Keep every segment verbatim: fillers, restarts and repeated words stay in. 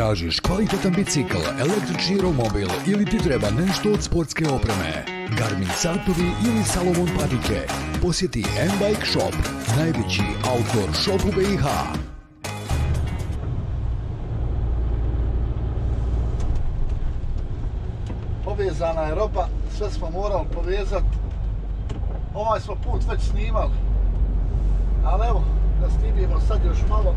Tražiš kvalitetan bicikl, električni romobil ili ti treba nešto od sportske opreme? Garmin satovi ili Salomon patike? Posjeti M-Bike Shop, najveći outdoor shop u B i H. Povezana je roba, sve smo morali povezati. Ovaj smo put već snimali, ali evo, da snimimo sad još malo.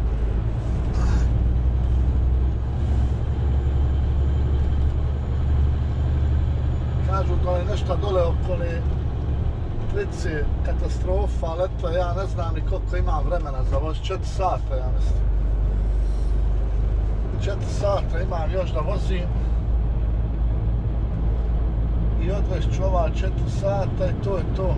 Kažu dole nešto dole oko ne trice, katastrofa, ali eto, ja ne znam ni koliko imam vremena za voz, četiri sata, ja mislim. četiri sata imam još da vozim. I odvešću ova četiri sata i to je to.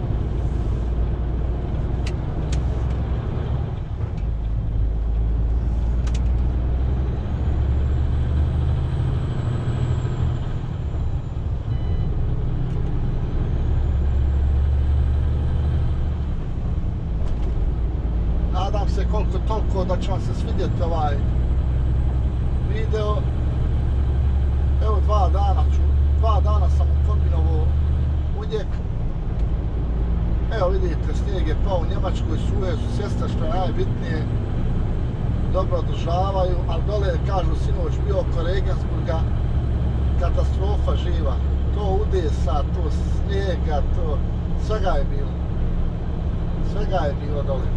Nadam se koliko toliko da će vam se svidjeti ovaj video. Evo dva dana ću, dva dana sam kombinovao udjek. Evo vidite, snijeg je pao u Njemačkoj, suje su sjesta što je najbitnije. Dobro održavaju, ali dole kažu sinoć bio oko Regensburga katastrofa živa. To udesa, to snijega, to svega je bilo. Svega je bilo dole.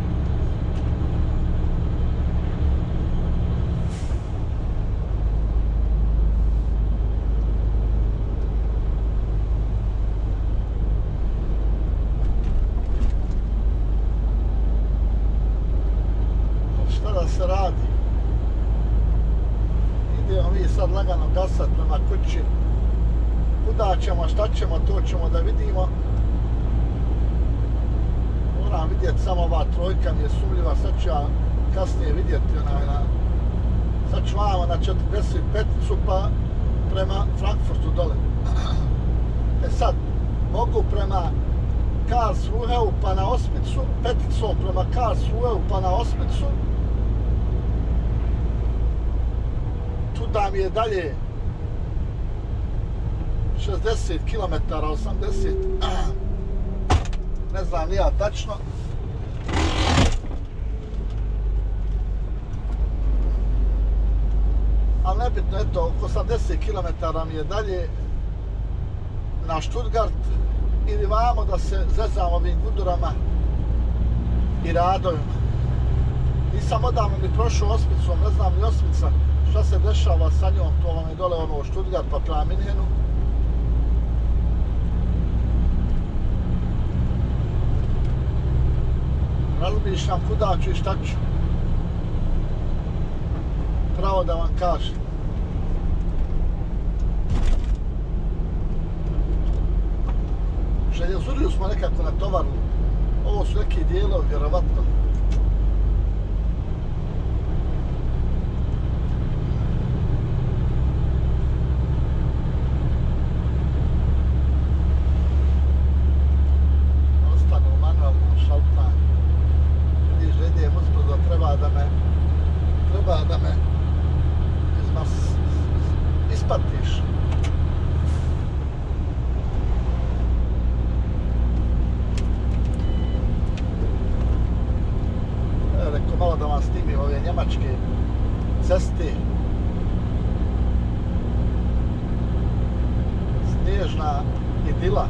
Se radi. Idemo mi sad lagano gasat prema kući. Kuda ćemo, šta ćemo, to ćemo da vidimo. Moram vidjeti samo ova trojka mi je sumljiva, sad ću ja kasnije vidjeti onaj na... Sad ću vamo na četrdeset peticu pa prema Frankfurtu dole. E sad, mogu prema Karlsruheu pa na osmicu, peticom prema Karlsruheu pa na osmicu. Da mi je dalje šezdeset kilometara, osamdeset, ne znam ni ja tačno. Ali nebitno, eto, oko osamdeset kilometara mi je dalje na Stuttgart ili vamo da se zezam ovim gudurama i radovima. Nisam odavno ni prošao osmicom, ne znam ni osmica šta se dešava sa njom, to vam je dole ono Stuttgart pa prema Minhenu. Razmišljam kuda ću i šta ću. Pravo da vam kažem. Željezuriju smo nekako natovarili. Ovo su neki dijelovi, vjerovatno. Treba da me, treba da me izmas, ispatiš. Evo, rekao malo da vam snimim ove njemačke ceste. Snježna idila.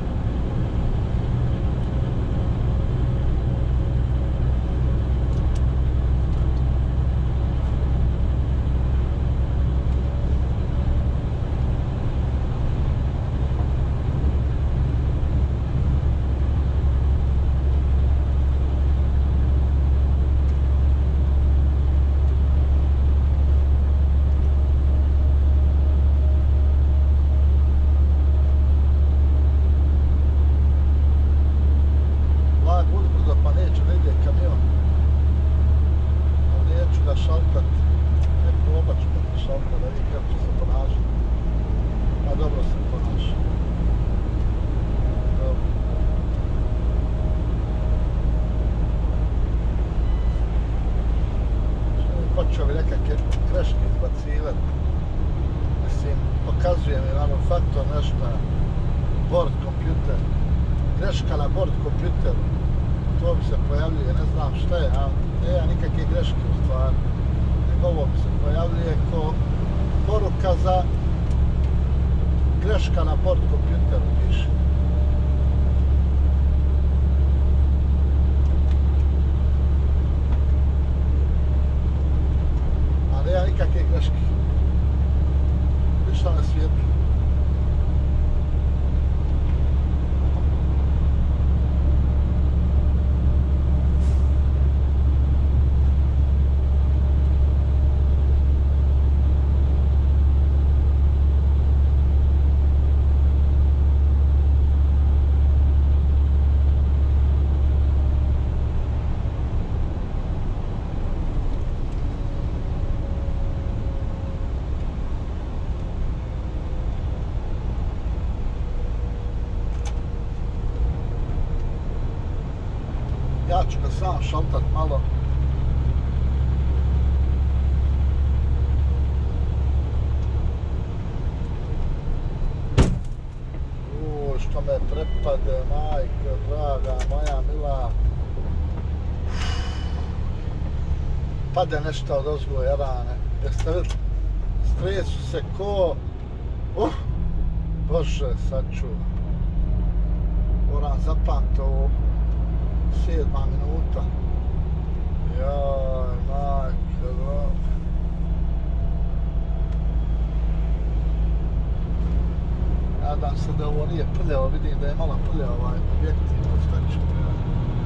pokazuje mi manufaktor nešto, board kompjuter, greška na board kompjuteru, to bi se pojavljuje, ne znam šta je, a nema nikakve greške u stvari, nego ovo bi se pojavljuje ko poruka za greška na board kompjuteru piše. A nema nikakve greške. Ništa na svijetu. Ja ću ga sam šaltat malo. Uuu, što me prepade, majko draga, moja mila. Pade nešto od ozgo jarane. Jeste vidjeli? Stresu se ko... Uh, Bože, sačuva. Moram zapamti ovo. Sedma minuta. Jaj, majke, draga. Nadam se da ovo nije prljavo, vidim da je malo prljavo ovaj objektiv, šta ću prljavo.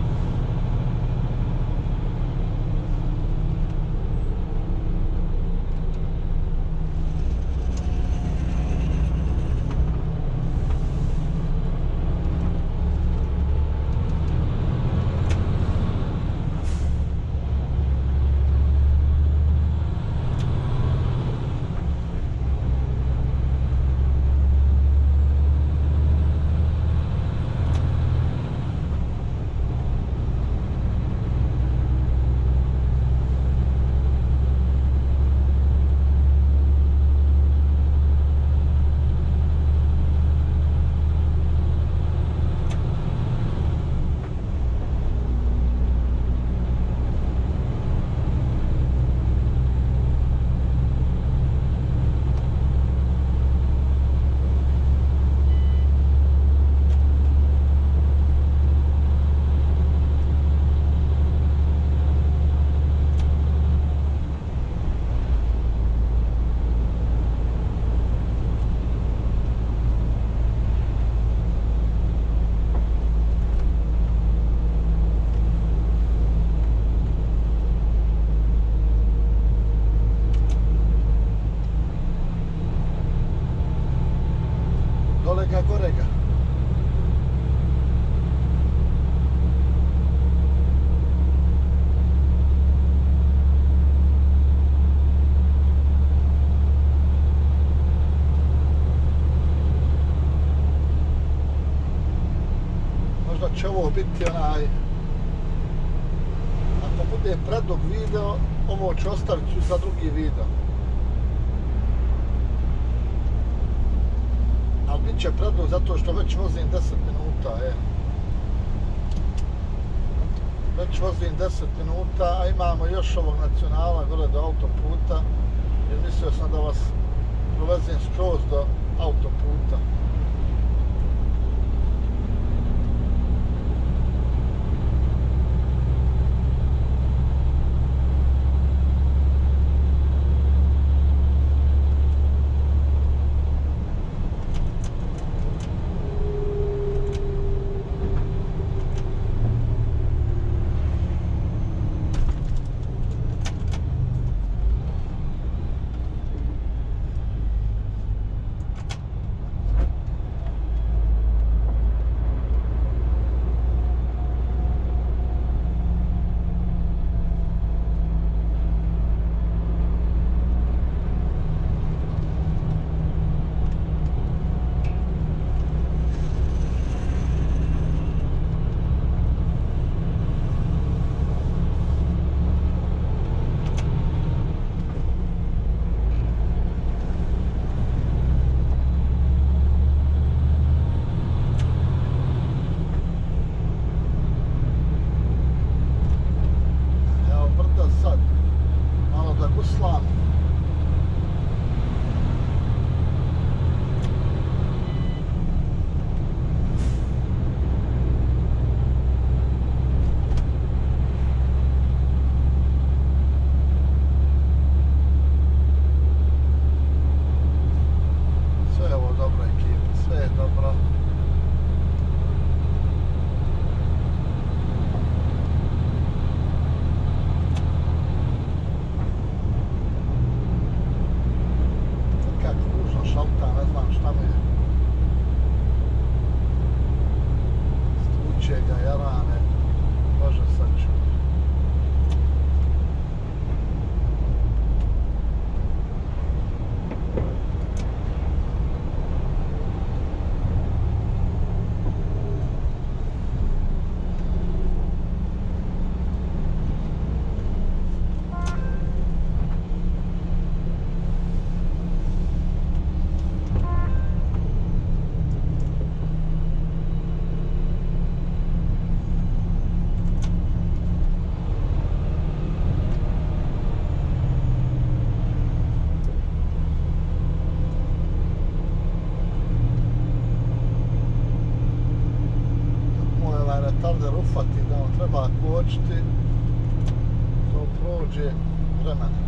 Gorega, gorega. Možda će ovo biti onaj... Ako bude predug video, ovo ću ostaviti za drugi video. Ali bit će predug zato što već vozim deset minuta, je. Već vozim deset minuta, a imamo još ovog nacionala gore do autoputa. Jer mislio sam da vas provezim skroz do autoputa. retarder ufati da on treba kočiti, to prođe vremena.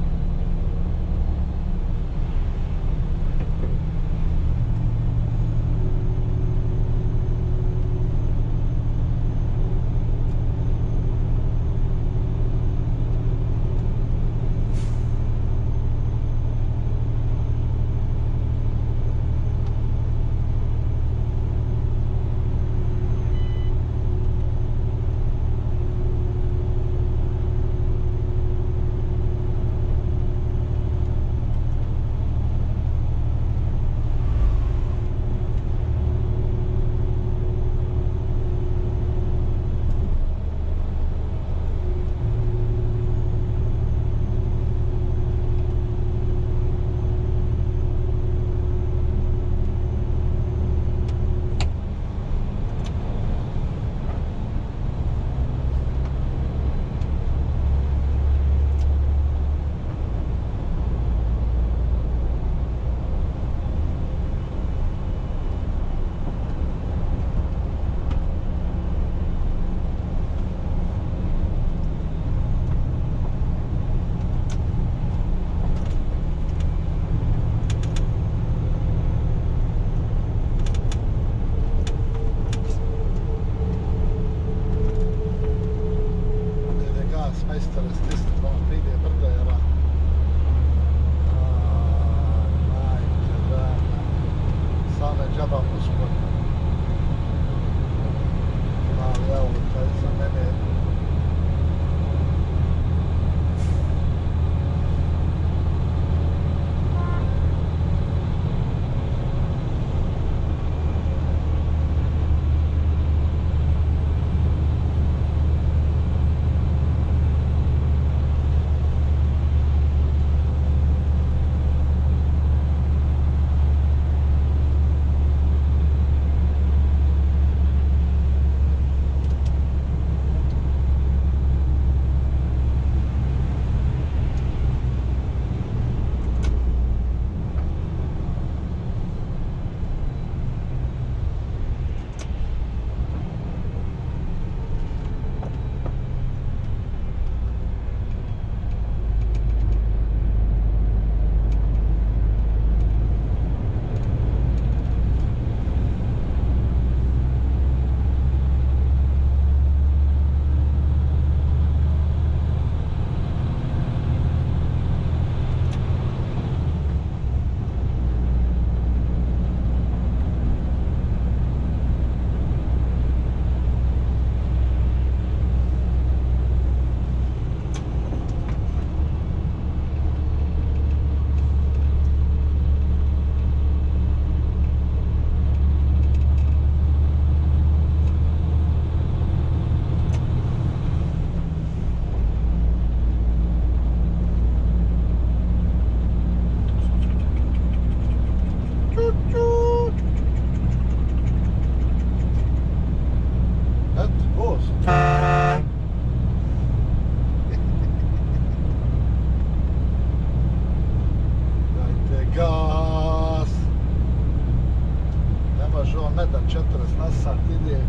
četrdeset na sat ide,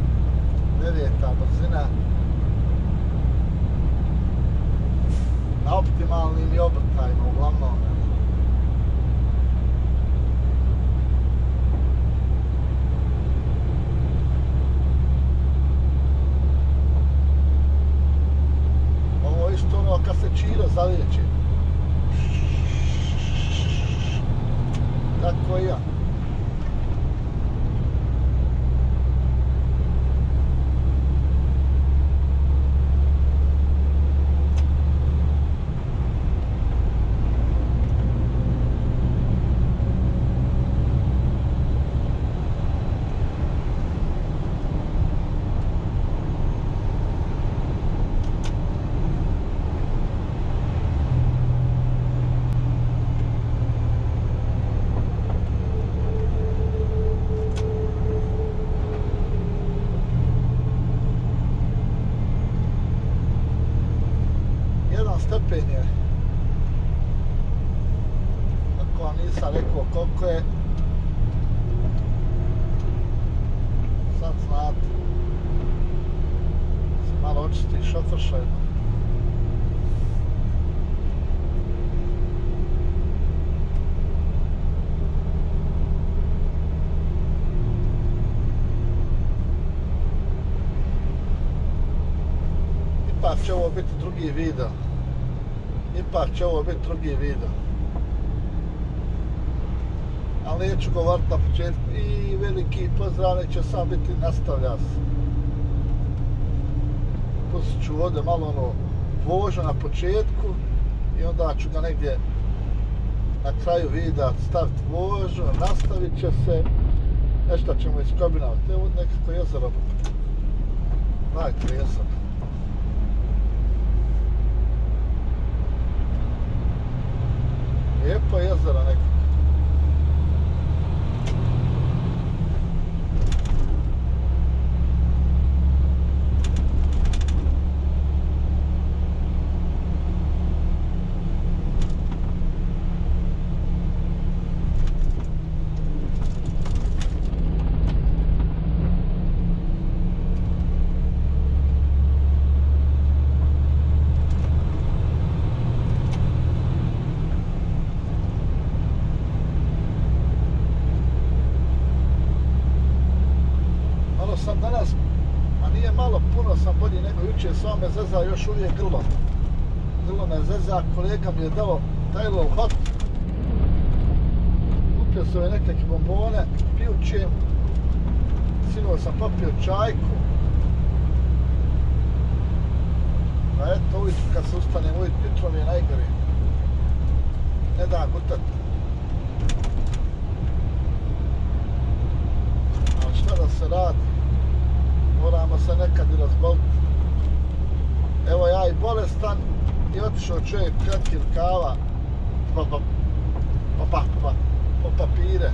deveta brzina. Na optimalnim i obrtajima uglavnom. Ovo je isto ono kad se čira zalijeće. Tako i ja. Stepen je, ako vam nisam rekao koliko je, sad znate. malo očisti šoferša jedno. Ipak će ovo biti drugi video. Ipak će ovo biti drugi video. Ali neću govoriti na početku i veliki pozdrav, neće sam biti nastavlja se. Pustit ću ovdje malo ono vožu na početku i onda ću ga negdje na kraju videa staviti vožu, nastavit će se, nešto ćemo iskombinati. Evo nekako jezero. Dajte jezero. Lijepo jezero nekako. Sam danas, a nije malo, puno sam bolji nego jučer, samo me zeza još uvijek grlo. Grlo me zeza, kolega mi je dao Tylo Hot. Kupio sam ove neke bombone, pijućem. Sinoć sam popio čajku. A eto, ujutru kad se ustanem, ujutro mi je najgore. Ne da gutat. Ali šta da se radi? Moramo se nekad i razboliti. Evo ja i bolestan i otišao čovjek kratki rukava po, po, po, po, po, po papire.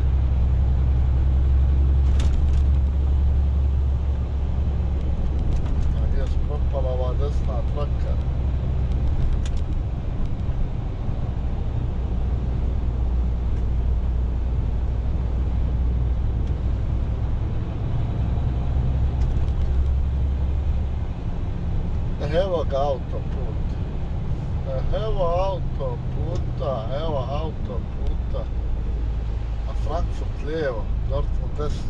A gdje je propala ova desna traka. Evo ga autoput. Evo autoputa, evo autoputa. A Frankfurt lijevo, Dortmund desno.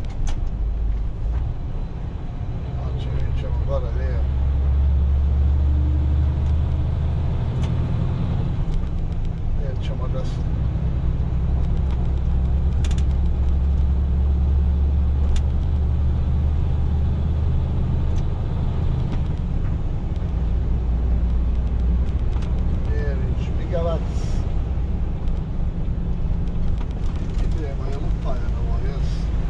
Znači mi ćemo gore lijevo. Lijevo ćemo desno. Idemo je lupajeno ovo, jes.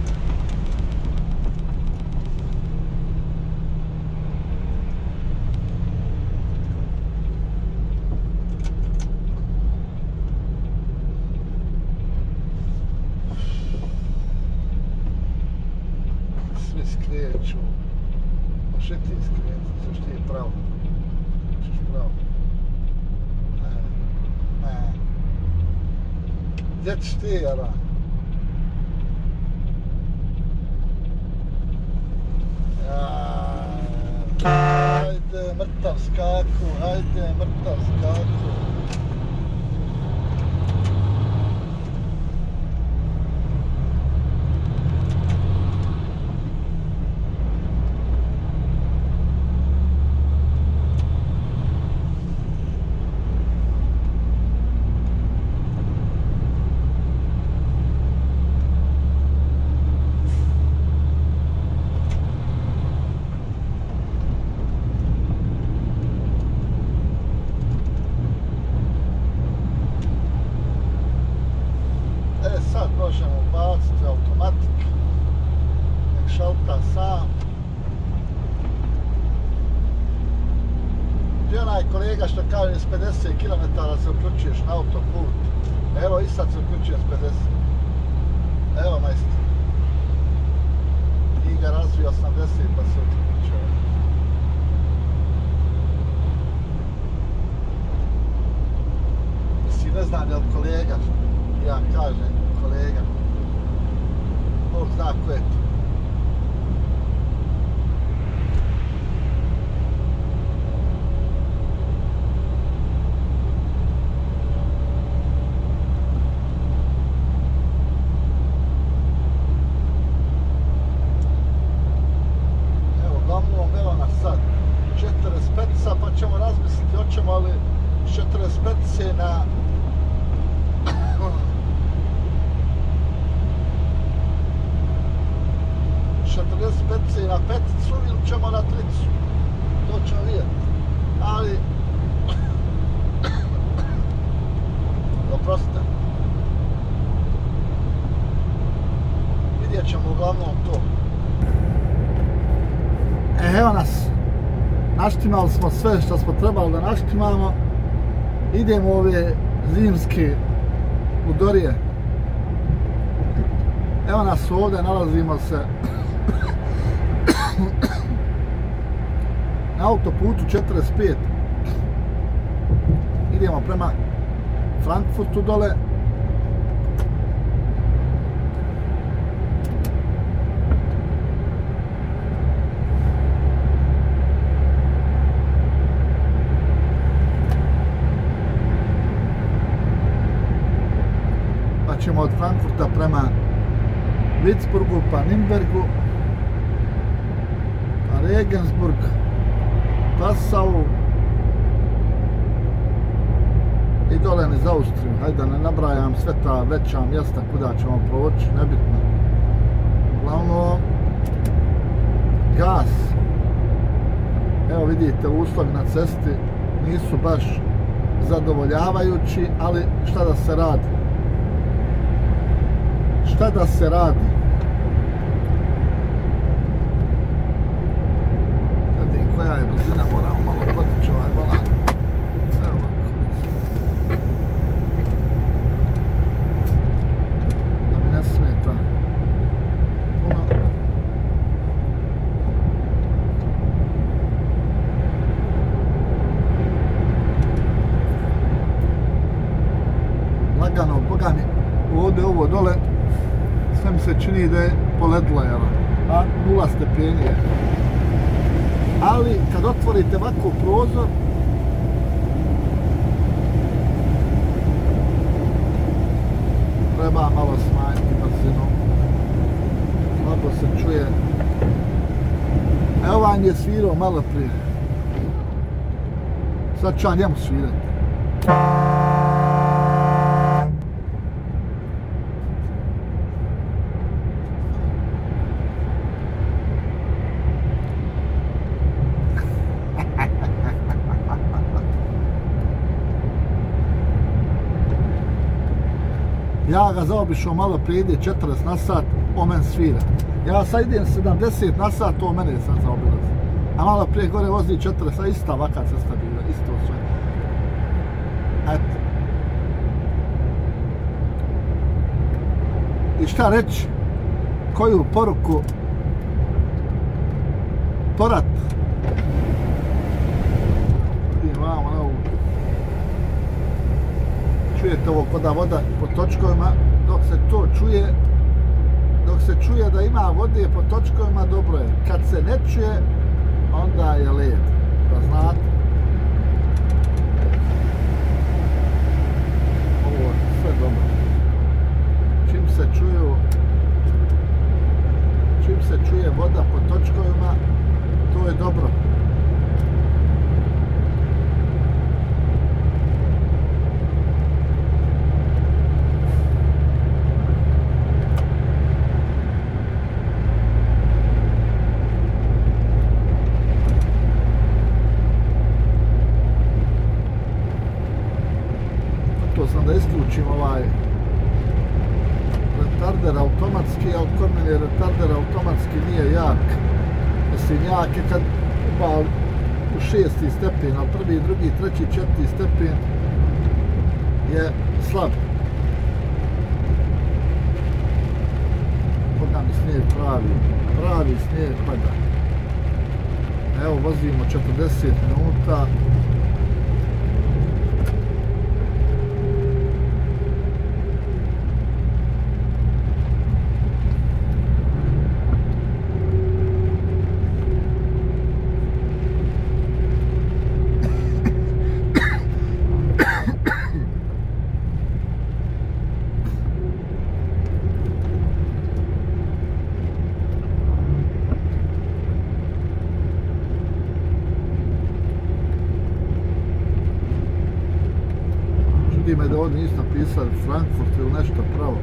Svi skreću. Može ti skrenuti, ćeš ti pravo. Ćeš pravo. Gdje ćeš ti, jara? Hajde, mrtav skaku, hajde, mrtav skaku. Sad možemo baciti automatik, nek šalta sam. Gdje onaj kolega što kaže s pedeset kilometara se uključuješ na autoput? Evo i sad se uključujem s pedeset. Evo majstor. I ga razvio osamdeset pa se uključio. Mislim, ne znam je li kolega, ja kažem kolega. Bog zna ko je to. ili na peticu ili ćemo na tricu. To ćemo vidjeti. Ali... Oprostite. Vidjet ćemo uglavnom to. E, evo nas. Naštimali smo sve što smo trebali da naštimamo. Idemo ove zimske ludorije. Evo nas ovdje, nalazimo se na autoputu četrdeset pet. Idemo prema Frankfurtu dole. Pa ćemo od Frankfurta prema Würzburgu, pa Nürnbergu, pa Regensburg, Passau i dole niz Austriju. Hajde da ne nabrajam sve ta veća mjesta kuda ćemo proći, nebitno. Uglavnom, gas. Evo vidite, uslovi na cesti nisu baš zadovoljavajući, ali šta da se radi? Šta da se radi? Vidim koja je brzina, moramo malo potići ovaj volan. Evo da mi ne smeta puno. Lagano, boga mi, ovdje ovo dole sve mi se čini da je poledila, jel? A nula stepeni je. Ali kad otvorite ovako prozor, treba malo smanjiti brzinu. Slabo se čuje. Evo vam je svirao malo prije. Sad ću ja njemu svirati. Ja ga zaobišao malo prije, ide četrdeset na sat, o men svira. Ja sad idem sedamdeset na sat, o mene sad zaobilazi. A malo prije gore vozi četrdeset, a ista ovaka cesta bila, isto sve. Eto. I šta reći? Koju poruku? Porat. Vidim vamo na ovu. Čujete ovo koda voda po točkovima, dok se to čuje, dok se čuje da ima vode po točkovima, dobro je. Kad se ne čuje, onda je led, da znate. Ovo je sve dobro. Čim se čuju, čim se čuje voda po točkovima, to je dobro. Da isključim ovaj retarder automatski, ali kod mene retarder automatski nije jak. Mislim, jak je kad upa u šesti stepen, ali prvi, drugi, treći, četvrti stepen je slab. Boga mi snijeg pravi, pravi snijeg pada. Evo, vozimo četrdeset minuta. Čudi me da ovdje nisu napisali Frankfurt ili nešto pravo.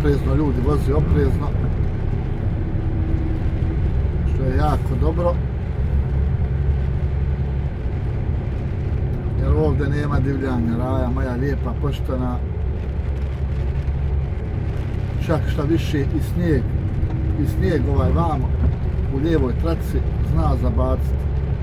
oprezno, ljudi vozi oprezno, što je jako dobro, jer ovdje nema divljanja, raja moja lijepa, poštena, čak šta više i snijeg, i snijeg ovaj vamo u lijevoj traci zna zabaciti.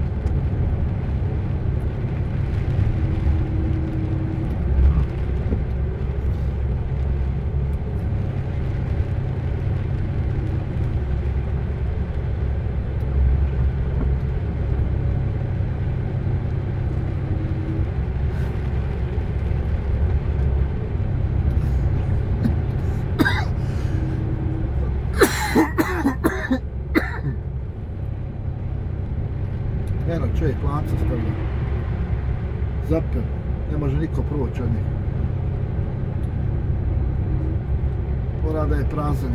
Eno, čovjek lanca stavlja. Zapeo. Ne može niko proći od njih. Mora da je prazan.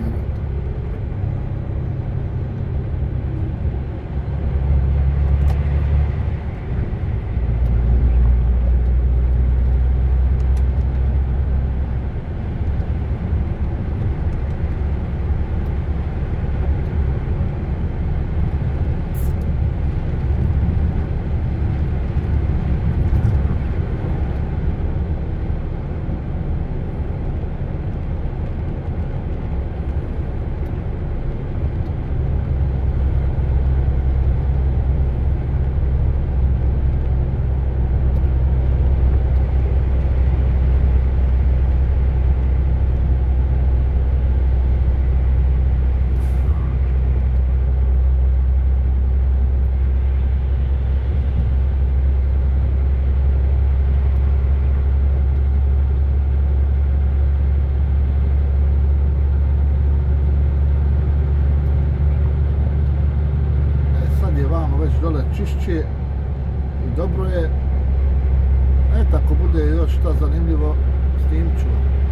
Dole čišće i dobro je. Eto, ako bude još šta zanimljivo, snimit ću.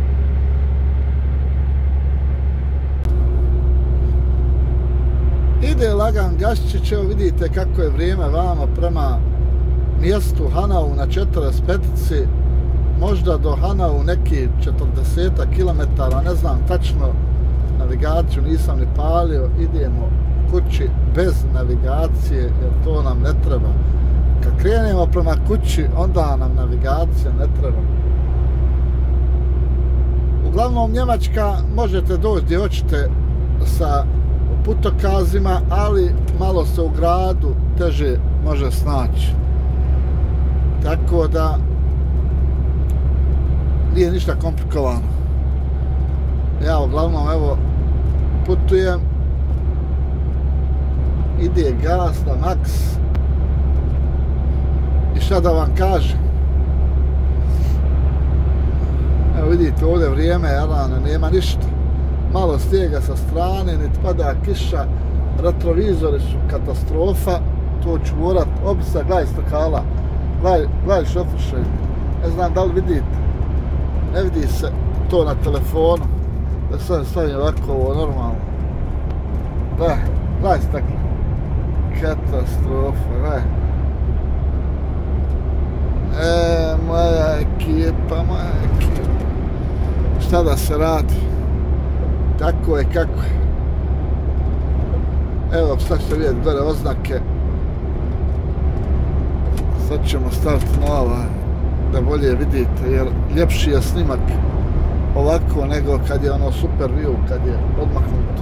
Ide lagan gaščić, evo vidite kako je vrijeme vama prema mjestu Hanau na četrdeset pet, možda do Hanau neki četrdeset kilometara, ne znam tačno, navigaciju nisam ni palio, idemo kući bez navigacije, jer to nam ne treba. Kad krenemo prema kući, onda nam navigacija ne treba. Uglavnom, Njemačka možete doći gdje hoćete sa putokazima, ali malo se u gradu teže može snaći. Tako da nije ništa komplikovano. Ja uglavnom evo putujem, ide gas na maks i šta da vam kažem, evo vidite ovdje vrijeme je rano, nema ništa, malo snijega sa strane, niti pada kiša, retrovizori su katastrofa, to ću morat obisa, gledaj stakala, gledaj, gledaj šofušaj, ne znam da li vidite, ne vidi se to na telefonu, da sam stavim ovako ovo normalno, gledaj, gledaj stakla. Katastrofa, ne? E, moja ekipa, moja ekipa. Šta da se radi? Tako je, kako je. Evo, sad ćete vidjeti gore oznake. Sad ćemo staviti na ovaj, da bolje vidite, jer ljepši je snimak ovako nego kad je ono super view, kad je odmaknuto.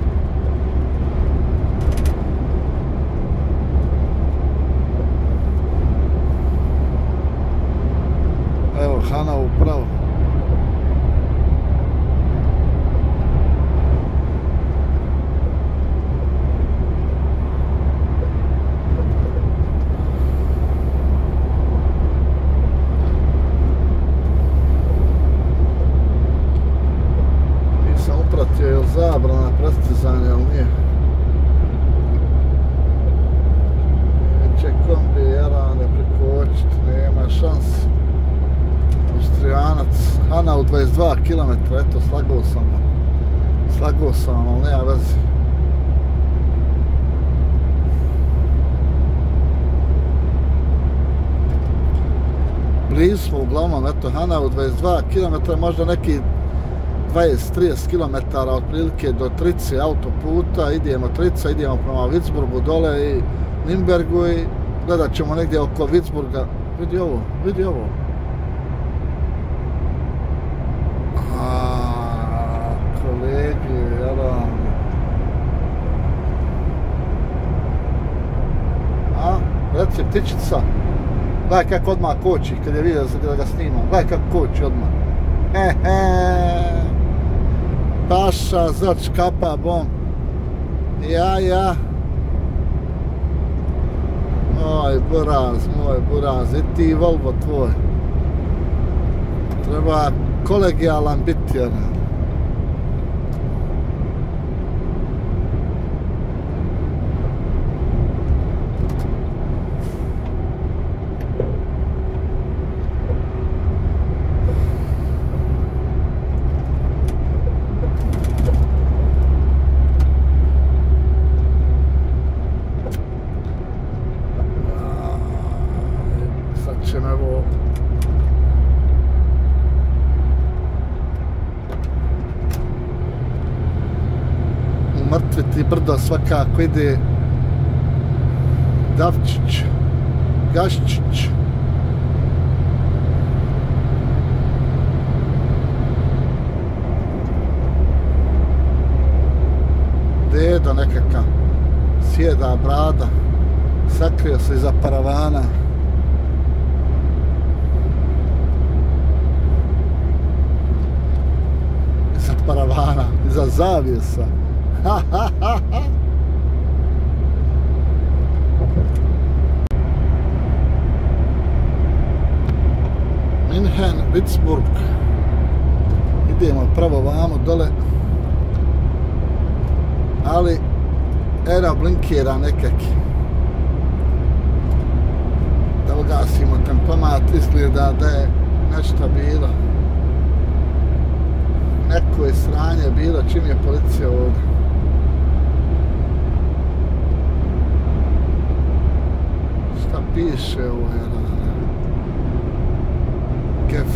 Evo, Hanau upravo. Nisam upratio, je li zabrana prestizanja, ali nije. Neće kombi Jerane prikočiti, nema šanse. Austrijanac, Hanau dvadeset dva kilometra, eto, slagao sam vam. Slagao sam vam, ali nema veze. Blizu smo uglavnom, eto, Hanau dvadeset dva kilometra, možda neki dvadeset do trideset kilometara otprilike do Trice autoputa, idemo Trica, idemo prema Würzburgu dole i Nürnbergu i gledat ćemo negdje oko Würzburga. Vidi ovo, vidi ovo. Aaaa, kolegi, jel? A, reci ptičica. Gledaj kako odmah koči kad je vidio da ga snimam. Gledaj kako koči odmah. Hehe. Paša, zrč, kapa, bom. Ja, ja. Moj buraz, moj buraz. I ti Volvo tvoj. Treba kolegijalan biti, jer. Mrtviti brdo svakako ide Davčić, Gaščić. Dedo nekakav, sjeda brada, sakrio se iza paravana. Iza paravana, iza zavjesa. Ha, ha, ha, ha. München, Würzburg. Idemo pravo vamo dole. Ali era blinkira nekaki. Da ugasimo tempomat, izgleda da je nešto bilo. Neko je sranje bilo čim je policija ovdje. Šta piše ovo, jel? Gef.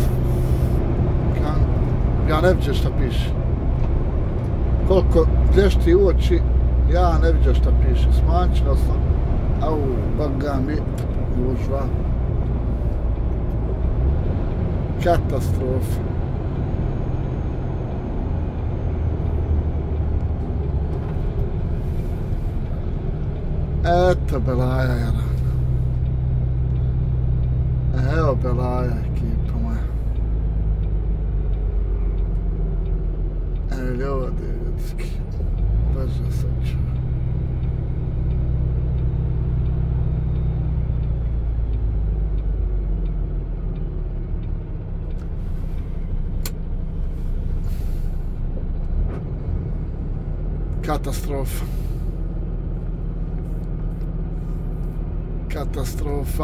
Ja ne vidim šta piše. Koliko glješti u oči, ja ne vidim šta piše. Smančilo sam. Au, baga mi. Gužva. Katastrofa. Eto belaja, jel? Evo belaja, ekipa moja. Evo ljudi, ljudski. Bože sačuvaj. Katastrofa. Katastrofa.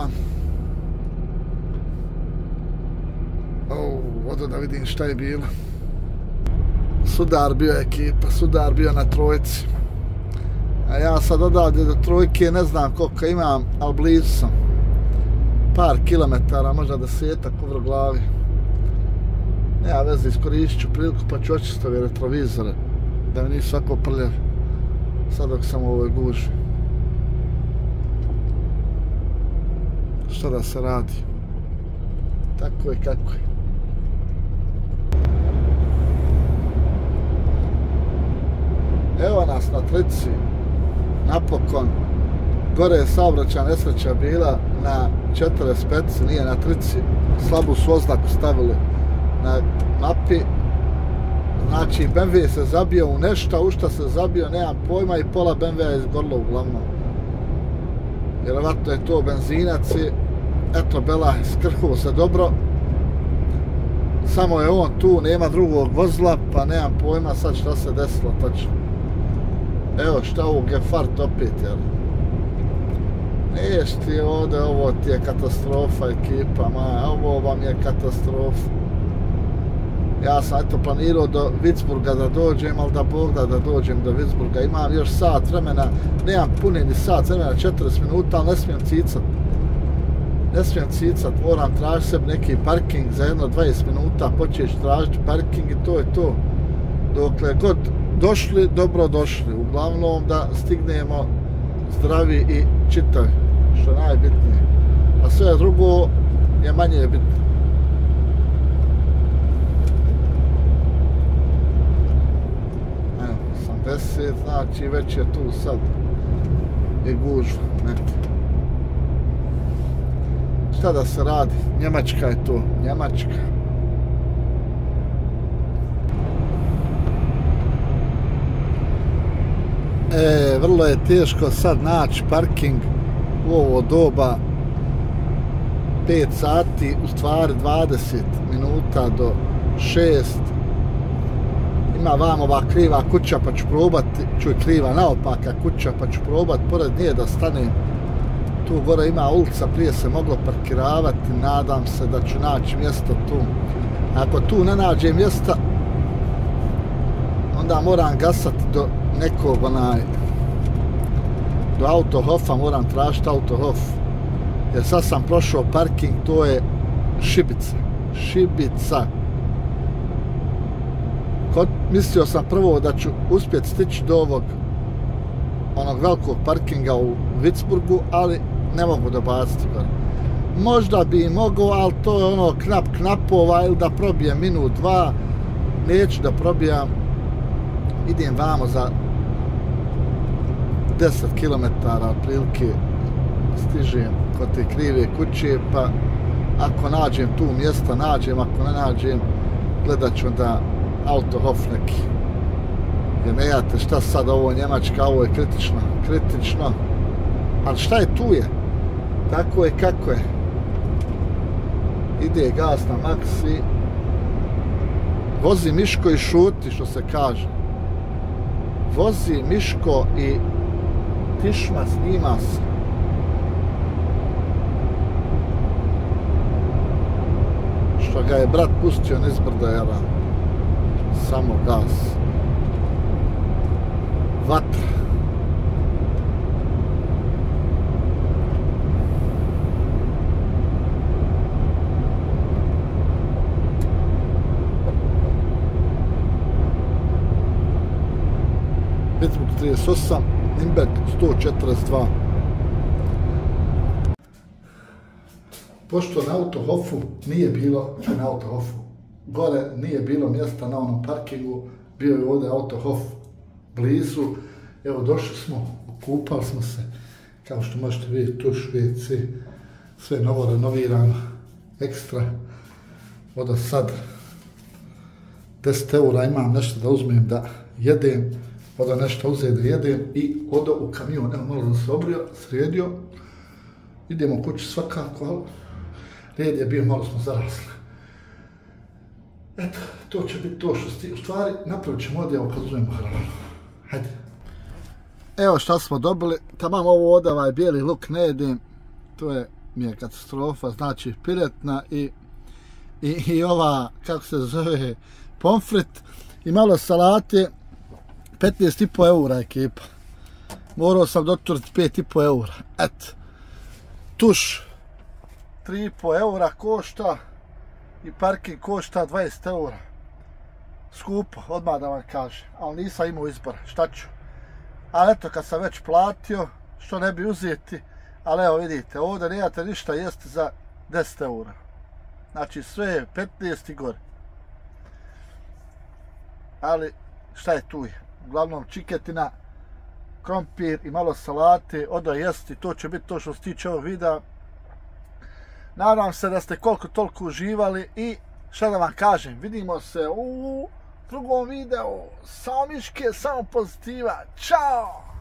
Oh, odo da vidim šta je bilo. Sudar bio ekipa, sudar bio na trojici. A ja sad odavde do trojke ne znam koliko imam, ali blizu sam. Par kilometara, možda desetak u glavi. Nema veze, iskoristit ću priliku pa ću očistiti ove retrovizore. Da mi nisu svako prljavi. Sad dok sam u ovoj guži. Što da se radi? Tako je kako je. Evo nas na Trici, napokon. Gore je saobraćajna nesreća bila na četrdeset pet, nije na Trici. Slabu su oznaku stavili na mapi. Znači, B M W se zabio u nešto, u šta se zabio, nemam pojma, i pola B M W-a je izgorilo uglavnom. Vjerovatno je to benzinac i eto, Bela, skrhuo se dobro. Samo je on tu, nema drugog vozila, pa nemam pojma sad šta se desilo tačno. Evo šta ovo Gefart opet, jel? Neš ti ovdje, ovo ti je katastrofa ekipa, ma, ovo vam je katastrofa. Ja sam eto planirao do Würzburga da dođem, ali da Bog da da dođem do Würzburga. Imam još sat vremena, nemam puni ni sat vremena, četrdeset minuta, ali ne smijem cicat. Ne smijem cicat, moram tražiti sebi neki parking za jedno dvadeset minuta, počeš tražiti parking i to je to. dokle god došli, dobro došli. Uglavnom da stignemo zdravi i čitavi, što je najbitnije. A sve drugo je manje bitno. Evo, osamdeset, znači već je tu sad i gužva. Šta da se radi? Njemačka je to, Njemačka. E, vrlo je teško sad naći parking u ovo doba, pet sati, u stvari dvadeset minuta do šest. Ima vam ova kriva kuća pa ću probati, čuj kriva naopaka kuća pa ću probati pored nje da stanem. Tu gore ima ulica, prije se moglo parkiravati, nadam se da ću naći mjesto tu. Ako tu ne nađem mjesta, onda moram gasati do nekog onaj, do Autohofa, moram tražiti Autohof. Jer sad sam prošao parking, to je Šibica. Šibica. Kod, mislio sam prvo da ću uspjeti stići do ovog onog velikog parkinga u Vicksburgu, ali ne mogu dobaciti gore. Možda bi i mogao, ali to je ono knap knapova, ili da probijem minut, dva. Neću da probijam. Idem vamo za deset kilometara otprilike, stižem kod te krive kuće, pa ako nađem tu mjesta, nađem, ako ne nađem, gledat ću onda Autohof neki. Jer ne jate šta sad, ovo Njemačka, ovo je kritično, kritično. Ali šta je tu je? Tako je kako je. Ide gas na maks i vozi Miško i šuti, što se kaže. Vozi Miško i tišma, snima se. Što ga je brat pustio niz brda, jara. Samo gas. Vatra. Pittsburgh trideset osam, Nürnberg sto četrdeset dva. Pošto na Autohofu nije bilo, na Autohofu, gore nije bilo mjesta na onom parkingu, bio je ovdje Autohof blizu. Evo došli smo, kupali smo se, kao što možete vidjeti, tuš, ve ce, sve novo renovirano, ekstra. Oda sad deset eura imam nešto da uzmem da jedem, oda nešto uzeti da jedem i odo u kamion. Evo malo da se obrio, sredio, idemo kući svakako, ali red je bio, malo smo zarasli. Eto, to će biti to što sti... U stvari, napravit ćemo ovdje, evo kad uzmemo hranu. Hajde. Evo šta smo dobili. Tamam ovo od ovaj bijeli luk ne jedem. To je mi je katastrofa. Znači piletna i, i, i ova, kako se zove, pomfrit i malo salate. petnaest i po eura ekipa. Morao sam doturiti pet i po eura. Eto. Tuš tri i po eura košta. I parking košta dvadeset eura. Skupo, odmah da vam kažem. Ali nisam imao izbora, šta ću. Ali eto, kad sam već platio, što ne bi uzeti. Ali evo vidite, ovdje nemate ništa jesti za deset eura. Znači sve je petnaest i gore. Ali šta je tu je? Uglavnom čiketina, krompir i malo salate, odo jesti. To će biti to što se tiče ovog videa. Nadam se da ste koliko toliko uživali i šta da vam kažem, vidimo se u drugom videu. Samo Miške, samo pozitiva. Ćao!